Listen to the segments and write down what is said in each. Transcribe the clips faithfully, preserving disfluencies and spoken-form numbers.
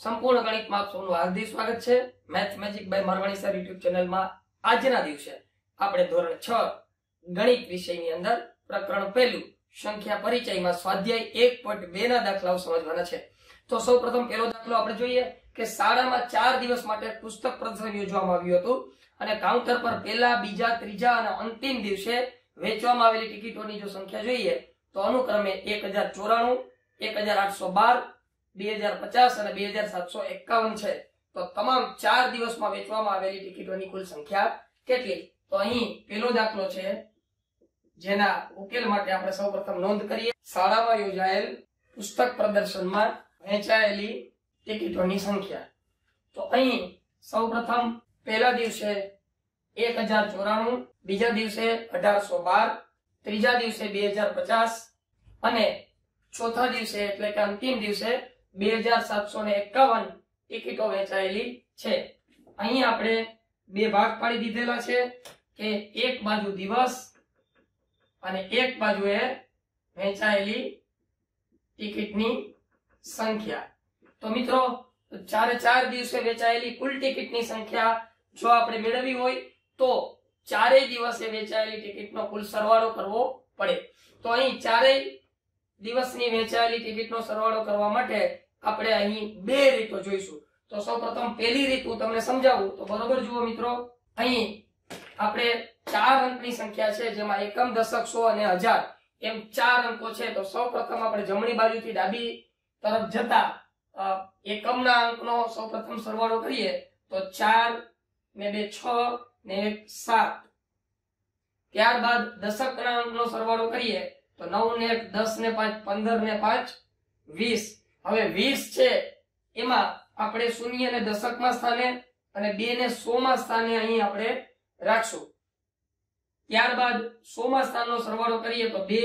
સંપૂર્ણ ગણિતમાં આપ સૌનું હાર્દિક સ્વાગત છે। Math magic by Marwani sir YouTube ચેનલમાં આજના દિવસે આપણે ધોરણ છ ગણિત વિષયની અંદર પ્રકરણ પહેલું સંખ્યા પરિચયમાં સ્વાધ્યાય એક પોઈન્ટ બે ના દાખલાઓ સમજવાના છે। તો સૌપ્રથમ પહેલો દાખલો આપણે જોઈએ કે શાળામાં ચાર દિવસ માટે પુસ્તક પ્રદર્શન યોજવામાં આવ્યું હતું અને કાઉન્ટર પર પહેલા, બીજા, ત્રીજા અને અંતિમ દિવસે વેચવામાં આવેલી ટિકિટોની જો સંખ્યા જોઈએ તો અનુક્રમે એક હજાર ચોરાણું, એક હજાર આઠસો બાર, બે હજાર પચાસ અને બે હજાર સાતસો એકાવન છે। તો તમામ ચાર દિવસમાં વેચવામાં આવેલી ટિકિટોની કુલ સંખ્યા કેટલી? તો અહીં પહેલો દાખલો છે જેના ઉકેલ માટે આપણે સૌપ્રથમ નોંધ કરીએ। શાળામાં યોજાયેલ પુસ્તક પ્રદર્શનમાં વેચાયેલી ટિકિટોની સંખ્યા। તો અહીં સૌપ્રથમ પહેલા દિવસે એક હજાર ચોરાણું, બીજા દિવસે અઢારસો બાર, ત્રીજા દિવસે બે હજાર પચાસ અને ચોથા દિવસે એટલે કે અંતિમ દિવસે બે હજાર સાતસો એકાવન ટિકિટો વેચાયેલી છે। અહીં આપણે બે ભાગ પાડી દીધેલા છે કે એક બાજુ દિવસ અને એક બાજુએ વેચાયેલી ટિકિટની સંખ્યા। તો મિત્રો ચારે ચાર દિવસે વેચાયેલી કુલ ટિકિટની સંખ્યા જો આપણે મેળવવી હોય તો ચારેય દિવસે વેચાયેલી ટિકિટનો કુલ સરવાળો કરવો પડે। તો અહીં ચારેય દિવસની વેચાયેલી ટિકિટનો સરવાળો કરવા માટે આપણે અહીં બે રીતો જોઈશું। તો સૌપ્રથમ પહેલી રીત હું તમને સમજાવું તો બરોબર જુઓ મિત્રો, અહીં આપણે ચાર અંકની સંખ્યા છે જેમાં એકમ, દશક, સો અને હજાર એમ ચાર અંકો છે। તો સૌપ્રથમ આપણે જમણી બાજુથી ડાબી તરફ જતા એકમના અંકનો સૌપ્રથમ સરવાળો કરીએ તો ચાર ને બે છ ને એક સાત, ત્યારબાદ દશકના અંકનો સરવાળો કરીએ તો નવ ને એક દસ ને પાંચ પંદર ને પાંચ વીસ। હવે વીસ છે એમાં આપણે શૂન્ય ને દશકમાં સ્થાને અને બે ને સો માં સ્થાને અહીં આપણે રાખશું। ત્યારબાદ સો માં સ્થાનનો સરવાળો કરીએ તો બે,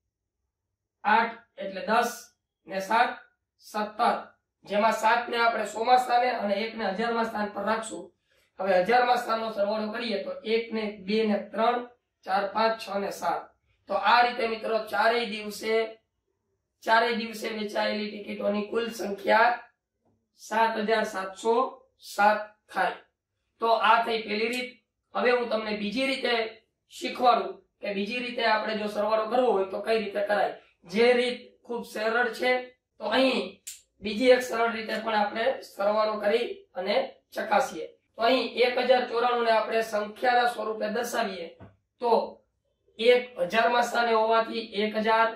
આઠ એટલે દસ ને સાત સત્તર, જેમાં સાત ને આપણે સો માં સ્થાને અને એક ને હજાર માં સ્થાન પર રાખશું। હવે હજાર માં સ્થાનનો સરવાળો કરીએ તો એક ને બે ને ત્રણ, ચાર, પાંચ, છ ને સાત। તો આ રીતે મિત્રો ચારેય દિવસે ચારેય દિવસે વેચાયેલી ટિકિટોની કુલ સંખ્યા સાત હજાર સાતસો સાત થાય। તો આ થઈ પહેલી રીત। હવે હું તમને બીજી રીતે શીખવાડું કે બીજી રીતે આપણે જો સરવાળો કરવો હોય તો કઈ રીતે કરાય। જે રીત ખૂબ સરળ છે તો અહીં બીજી એક સરળ રીતે પણ આપણે સરવાળો કરી અને ચકાસીએ। તો અહીં એક હજાર ચોરાણું ને આપણે સંખ્યાના સ્વરૂપે દર્શાવીએ તો એક હજાર માં સ્થાને હોવાથી એક હજાર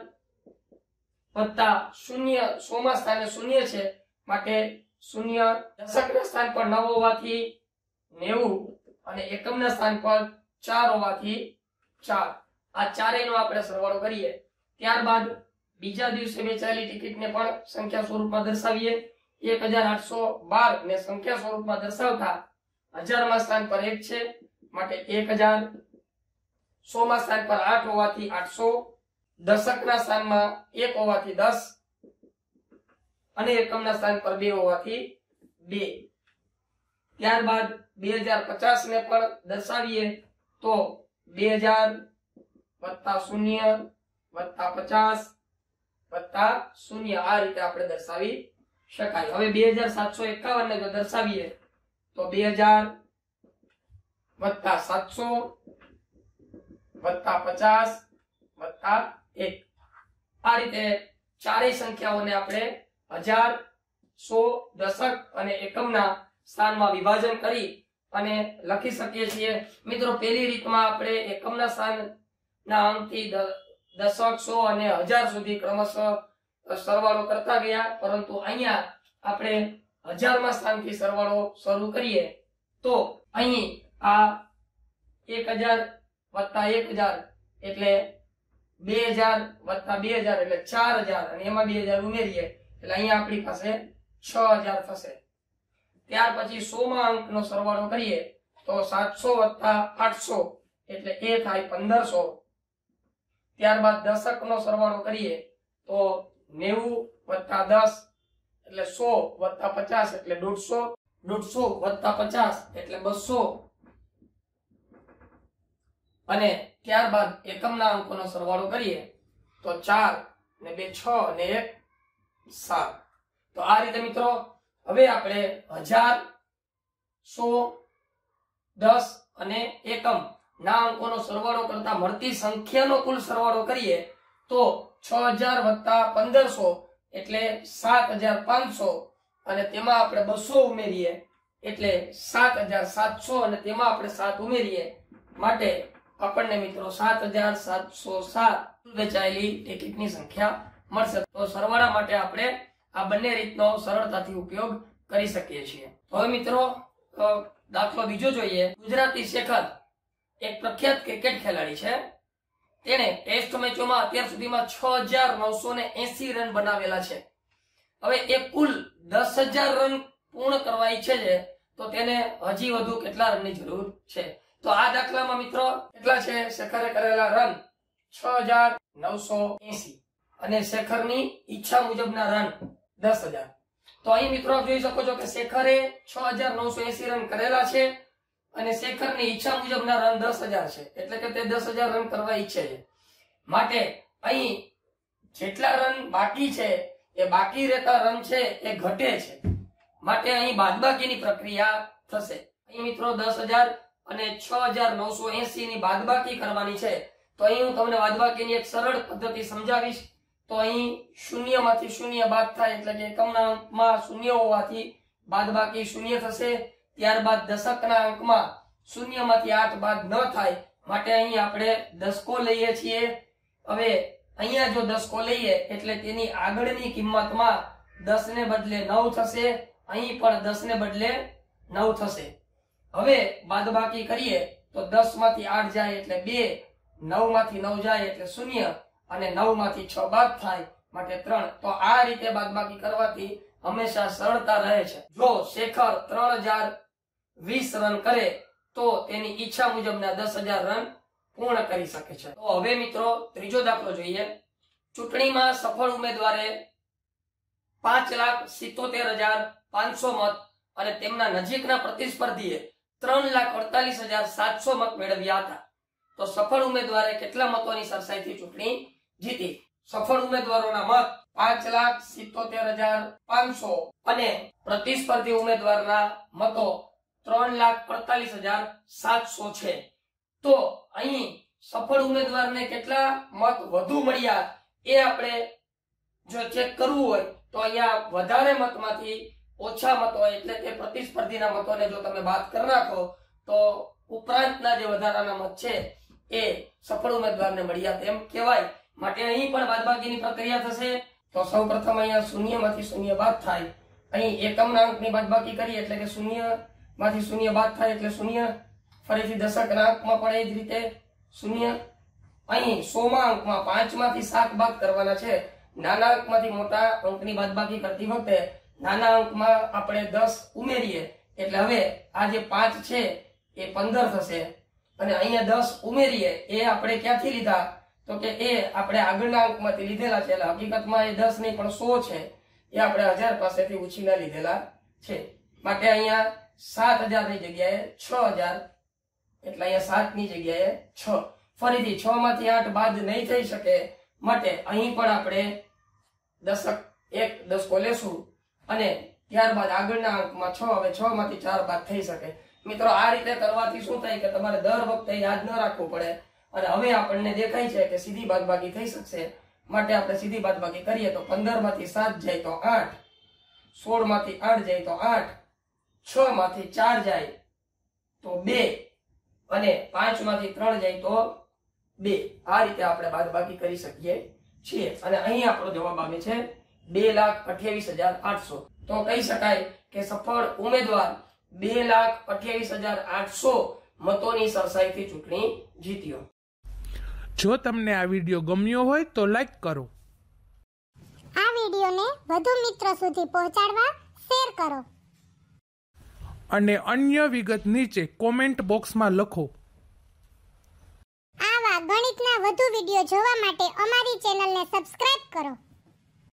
વત્તા શૂન્ય સો માં સ્થાને શૂન્ય છે માટે શૂન્ય, દશકના સ્થાન પર નવ હોવાથી નેવું અને એકમના સ્થાન પર ચાર હોવાથી ચાર। આ ચારેયનો આપણે સરવાળો કરીએ। ત્યારબાદ બીજા દિવસે વેચાયેલી ટિકિટને પણ સંખ્યા સ્વરૂપમાં દર્શાવીએ। એક હજાર આઠસો બાર ને સંખ્યા સ્વરૂપમાં દર્શાવતા હજાર માં સ્થાન પર એક છે માટે એક હજાર, સો માં સ્થાન પર આઠ હોવાથી આઠસો, દશકના સ્થાનમાં એક હોવાથી દસ અને એકમના સ્થાન પર બે હોવાથી બે। ત્યારબાદ બે હજાર પચાસ ને પણ દર્શાવીએ તો બે હજાર વત્તા શૂન્ય વત્તા પચાસ વત્તા શૂન્ય, આ રીતે આપણે દર્શાવી શકાય। હવે બે હજાર સાતસો એકાવન ને જો દર્શાવીએ તો બે હજાર વત્તા સાતસો વત્તા પચાસ વત્તા એક, આ રીતે ચારેય સંખ્યાઓને આપણે હજાર, સો, દશક અને એકમના સ્થાનમાં વિભાજન કરી અને લખી શકીએ છીએ। મિત્રો પહેલી રીતમાં આપણે એકમના સ્થાનના અંકથી દશક, સો અને હજાર સુધી ક્રમશઃ સરવાળો કરતા ગયા, પરંતુ અહીંયા આપણે હજારમાં સ્થાનથી સરવાળો શરૂ કરીએ તો અહીં આ એક હજાર વત્તા એક હજાર એટલે બે હજાર વત્તા બે હજાર એટલે ચાર હજાર અને એમાં બે હજાર ઉમેરીએ એટલે અહીંયા આપણી પાસે છ હજાર થશે। ત્યાર પછી સો માં અંકનો સરવાળો કરીએ તો સાતસો વત્તા આઠસો એટલે એ થાય પંદરસો। ત્યારબાદ દશકનો સરવાળો કરીએ તો નેવું વત્તા દસ એટલે સો વત્તા પચાસ એટલે દોઢસો, દોઢસો વત્તા પચાસ એટલે બસો અને ત્યારબાદ એકમના અંકોનો સરવાળો કરીએ તો ચાર ને બે છ ને એક સાત। તો આ રીતે મિત્રો હવે આપણે હજાર, સો, દસ અને એકમ ના અંકોનો સરવાળો કરતા મળતી સંખ્યાનો કુલ સરવાળો કરીએ તો છ હજાર વત્તા પંદરસો એટલે સાત હજાર પાંચસો અને તેમાં આપણે બસો ઉમેરીએ એટલે સાત હજાર સાતસો અને તેમાં આપણે સાત ઉમેરીએ માટે આપણને મિત્રો સાત હજાર સાતસો સાત વેચાયેલી ટિકિટની સંખ્યા મળશે. તો સરવાળા માટે આપણે આ બંને રીતનો સરળતાથી ઉપયોગ કરી શકીએ છીએ. હવે મિત્રો દાખલો બીજો જોઈએ. ગુજરાતી શેખર એક પ્રખ્યાત ક્રિકેટ ખેલાડી છે. તેણે ટેસ્ટ મેચોમાં અત્યાર સુધીમાં છ હજાર નવસો એસી રન બનાવેલા છે. હવે એ કુલ દસ હજાર રન પૂર્ણ કરવા ઈચ્છે છે તો તેને હજી વધુ કેટલા રનની જરૂર છે? તો આ દાખલામાં મિત્રો કેટલા છે? શેખરે કરેલા રન છ હજાર નવસો એસી અને શેખરની ઈચ્છા મુજબના રન દસ હજાર. તો અહીં મિત્રો જોઈ શકો છો કે શેખરે છ હજાર નવસો એસી રન કરેલા છે અને શેખરની ઈચ્છા મુજબના રન દસ હજાર છે. એટલે કે તે દસ હજાર રન કરવા ઈચ્છે છે. માટે અહીં જેટલા રન બાકી છે એ બાકી રહેતા રન છે એ ઘટે છે. માટે અહીં બાદબાકીની પ્રક્રિયા થશે. અહીં મિત્રો દસ હજાર અને છ હજાર નવસો એસી ની બાદબાકી કરવાની છે. તો અહીં હું તમને બાદબાકીની એક સરળ પદ્ધતિ સમજાવીશ. તો અહીં શૂન્ય માંથી શૂન્ય બાદ થાય એટલે કે એકમના અંકમાં શૂન્ય હોવાથી બાદબાકી શૂન્ય થશે. ત્યારબાદ દશકના અંકમાં શૂન્ય માંથી આઠ બાદ ન થાય માટે અહીં આપણે દશકો લઈએ છીએ. હવે અહીંયા જો દશકો લઈએ એટલે તેની આગળની કિંમતમાં દસ ને બદલે નવ થશે. અહીં પણ દસ ને બદલે નવ થશે. હવે બાદબાકી કરીએ તો દસ માંથી આઠ જાય એટલે બે, નવ માંથી નવ જાય એટલે શૂન્ય અને નવ માંથી છ બાદ થાય માટે ત્રણ. તો આ રીતે બાદબાકી કરવાથી હંમેશા સરળતા રહે છે. જો શેખર ત્રણ હજાર વીસ રન કરે તો તેની ઈચ્છા મુજબના દસ હજાર રન પૂર્ણ કરી શકે છે. તો હવે મિત્રો ત્રીજો દાખલો જોઈએ. ચૂંટણીમાં સફળ ઉમેદવારે પાંચ લાખ સિત્તોતેર હજાર પાંચસો મત અને તેમના નજીકના પ્રતિસ્પર્ધીએ ત્રણ લાખ અડતાલીસ હજાર સાતસો મત મેળવ્યા હતા. તો સફળ ઉમેદવારે કેટલા મતોની સરસાઈથી ચૂંટણી જીતી? સફળ ઉમેદવારોના મત પાંચ લાખ સિત્તોતેર હજાર પાંચસો અને પ્રતિસ્પર્ધી ઉમેદવારના મતો ત્રણ લાખ અડતાલીસ હજાર સાતસો છે. તો અહીં સફળ ઉમેદવારને કેટલા મત વધુ મળ્યા એ આપણે જો ચેક કરવું હોય તો અહીંયા વધારે મતમાંથી ઓછા મતો એટલે કે પ્રતિસ્પર્ધીના મતોને જો તમે બાદ કરી નાખો તો ઉપરાંતના જે વધારાના મત છે એ સફળ ઉમેદવારને મળ્યા તેમ કહેવાય. માટે અહીં પણ બાદબાકીની પ્રક્રિયા થશે. તો સૌપ્રથમ અહીંયા શૂન્ય માંથી શૂન્ય બાદ થાય. અહીં એકમના અંકની બાદબાકી કરીએ એટલે કે શૂન્ય માંથી શૂન્ય બાદ થાય એટલે શૂન્ય. ફરીથી દશકના અંકમાં પણ એ જ રીતે શૂન્ય. અહીં સોમાં અંકમાં પાંચ માંથી સાત બાદ કરવાના છે. નાના અંકમાંથી મોટા અંકની બાદબાકી કરતી વખતે નાના અંકમાં આપણે દસ ઉમેરીએ એટલે હવે આ જે પાંચ છે એ પંદર થશે અને અહીંયા દસ ઉમેરીએ એ આપણે ક્યાંથી લીધા તો કે એ આપણે આગળના અંકમાંથી લીધેલા છે. એટલે હકીકતમાં એ દસ નહીં પણ સો છે એ આપણે હજાર પાસેથી ઉછીના લીધેલા છે. માટે અહીંયા સાત હજાર ની જગ્યાએ છ હજાર એટલે અહીંયા સાત ની જગ્યાએ છ. ફરીથી છ માંથી આઠ બાદ નહીં થઈ શકે માટે અહીં પણ આપણે દશક એક દશકો લેશું અને ત્યારબાદ આગળના અંકમાં છ. હવે છ માંથી ચાર બાદ થઈ શકે. મિત્રો આ રીતે કરવાથી શું થાય કે તમારે દર વખતે યાદ ન રાખવું પડે અને હવે આપણને દેખાય છે કે સીધી બાદબાકી થઈ શકશે. માટે આપણે સીધી બાદબાકી કરીએ તો પંદર માંથી સાત જાય તો આઠ, સોળ માંથી આઠ જાય તો આઠ, છ માંથી ચાર જાય તો બે અને પાંચ માંથી ત્રણ જાય તો બે. આ રીતે આપણે બાદબાકી કરી શકીએ છીએ અને અહીં આપણો જવાબ આવે છે બે લાખ અઠ્યાવીસ હજાર આઠસો. તો કહી શકાય કે સફળ ઉમેદવાર બે લાખ અઠ્યાવીસ હજાર આઠસો મતોની સરસાઈથી ચૂંટણી જીત્યો. જો તમને આ વિડીયો ગમ્યો હોય તો લાઈક કરો. આ વિડીયોને વધુ મિત્રો સુધી પહોંચાડવા શેર કરો અને અન્ય વિગત નીચે કોમેન્ટ બોક્સમાં લખો. આવા ગણિતના વધુ વિડીયો જોવા માટે અમારી ચેનલને સબસ્ક્રાઇબ કરો.